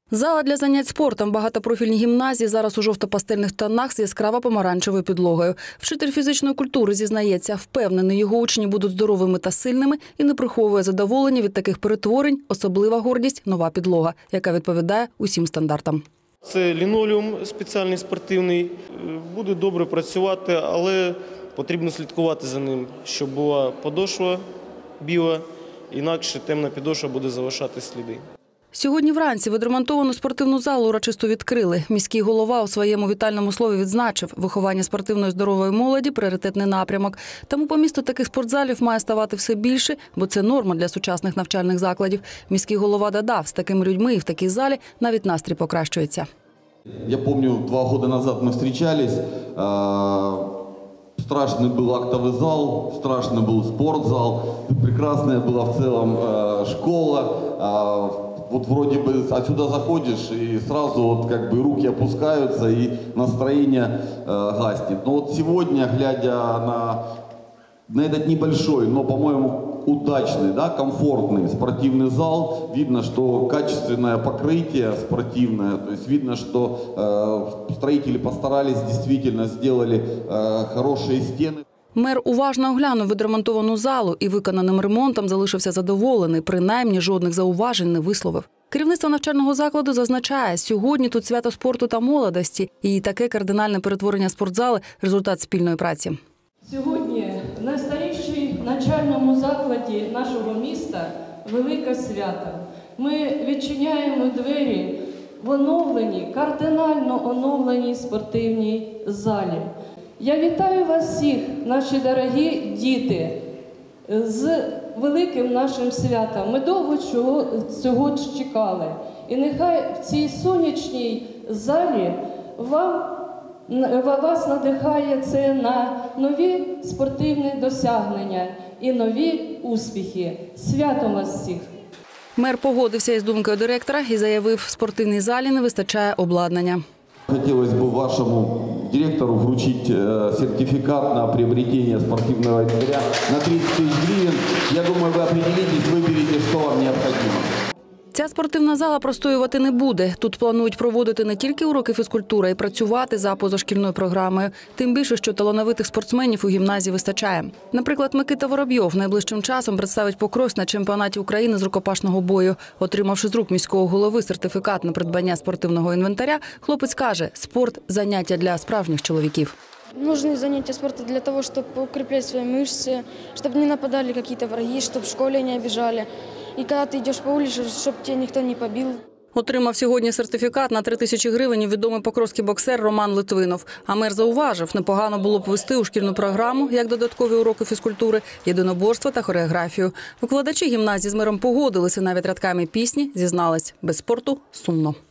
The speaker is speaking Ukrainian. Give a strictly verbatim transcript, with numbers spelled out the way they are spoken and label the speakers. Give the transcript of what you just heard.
Speaker 1: Зала для занять спортом в багатопрофільній гімназії зараз у жовто-пастельних тонах з яскраво помаранчевою підлогою. Вчитель фізичної культури зізнається, впевнений, його учні будуть здоровими та сильними і не приховує задоволення від таких перетворень. Особлива гордість – нова підлога, яка відповідає усім стандартам.
Speaker 2: Це лінолеум спеціальний спортивний, буде добре працювати, але потрібно слідкувати за ним, щоб була подошва біла, інакше темна підошва буде залишати сліди.
Speaker 1: Сьогодні вранці відремонтовану спортивну залу урочисто відкрили. Міський голова у своєму вітальному слові відзначив, виховання спортивної здорової молоді – пріоритетний напрямок. Тому по місту таких спортзалів має ставати все більше, бо це норма для сучасних навчальних закладів. Міський голова додав, з такими людьми і в такій залі навіть настрій покращується.
Speaker 3: Я пам'ятаю, два роки назад ми зустрічались. Страшный был актовый зал, страшный был спортзал, прекрасная была в целом э, школа. Э, вот вроде бы отсюда заходишь и сразу вот как бы руки опускаются и настроение э, гаснет. Но вот сегодня, глядя на, на этот небольшой, но, по-моему, удачный, да, комфортный спортивный зал, видно, что качественное покрытие спортивное, то есть видно, что э, строители постарались, действительно сделали э, хорошие стены.
Speaker 1: Мер уважно оглянув відремонтовану залу і виконаним ремонтом залишився задоволений, принаймні жодних зауважень не висловив. Керівництво навчального закладу зазначає, сьогодні тут свято спорту та молодості, і таке кардинальне перетворення спортзали – результат спільної праці.
Speaker 4: Сьогодні в найстарішій навчальному закладі нашого міста велике свято. Ми відчиняємо двері в оновленій, кардинально оновленій спортивній залі. Я вітаю вас всіх, наші дорогі діти, з великим нашим святом. Ми довго цього, цього чекали. І нехай в цій сонячній залі вам Вас надихає це на нові спортивні досягнення і нові успіхи. Святом вас всіх!
Speaker 1: Мер погодився із думкою директора і заявив, в спортивній залі не вистачає обладнання.
Speaker 3: Хотілося б вашому директору вручити сертифікат на приобретення спортивного інвентаря на тридцять тисяч гривень. Я думаю, ви определитесь, виберете, що вам необхідно.
Speaker 1: Ця спортивна зала простоювати не буде. Тут планують проводити не тільки уроки фізкультури, а й працювати за позашкільною програмою. Тим більше, що талановитих спортсменів у гімназії вистачає. Наприклад, Микита Воробйов найближчим часом представить Покровськ на чемпіонаті України з рукопашного бою. Отримавши з рук міського голови сертифікат на придбання спортивного інвентаря, хлопець каже, спорт – заняття для справжніх чоловіків.
Speaker 5: Нужны занятия спортом для того, чтобы укреплять свои мышцы, чтобы не нападали какие-то враги, чтобы в школе не обижали. И когда ты идешь по улице, чтобы тебя никто не побил.
Speaker 1: Отримав сьогодні сертифікат на три тисячі гривень відомий покровський боксер Роман Литвинов. А мер зауважив, непогано було б ввести у шкільну програму, як додаткові уроки фізкультури, єдиноборства та хореографію. Викладачі гімназії з мером погодилися, навіть рядками пісні зізнались – без спорту сумно.